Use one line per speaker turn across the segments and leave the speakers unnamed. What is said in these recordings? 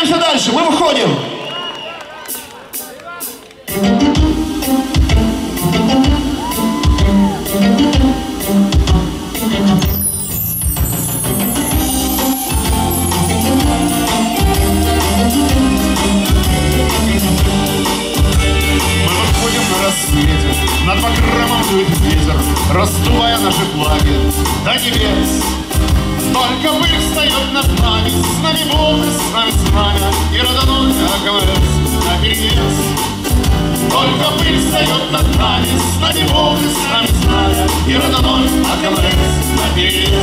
двигаемся дальше, мы выходим.
Над Баграмом дует ветер, раздувая наши флаги до небес. Только пыль встает над нами, с нами Бог, с нами знамя, и родоной АКВС наперевес. Только пыль встает над нами, с нами Бог, с нами знамя, и родоной АКВС наперевес.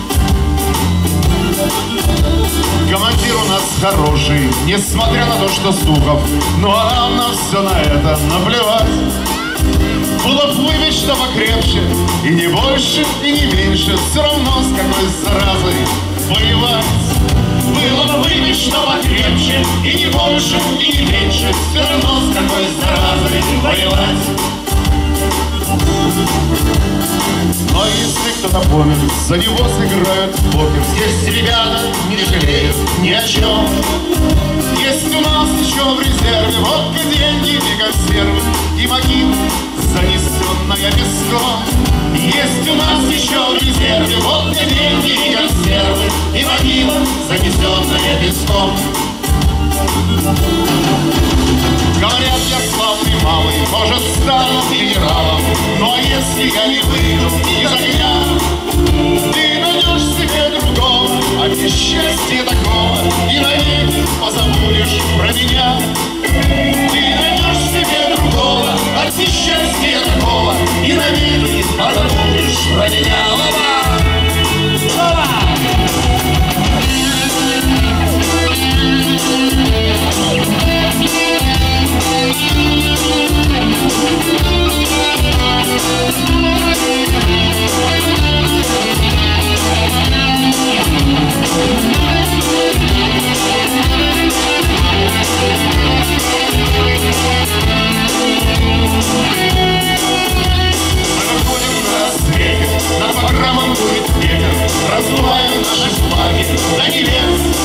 Командир у нас хороший, несмотря на то, что Сухов, ну а нам на все на это наплевать. Было б выпить, что покрепче, и не больше, и не меньше, все равно с какой заразой воевать. Было бы выпить, что покрепче, и не больше, и не меньше, все равно с какой заразой воевать. Но если кто-то помнит, за него сыграют в покер. Здесь ребята не жалеют ни о чем. Есть у нас еще в резерве водка, деньги и консервы, и могила, занесенная песком. Есть у нас еще в резерве водка, деньги и консервы, и могила, занесенная песком. Говорят, я славный малый, может, стану генералом, но если я не выйду из огня, ты найдешь себе другого, а без счастья такого и навеки позабудешь про меня. Ты найдешь себе другого, а без счастья такого и навеки позабудешь про меня. Над Баграмом дует ветер, раздувая наши флаги до небес.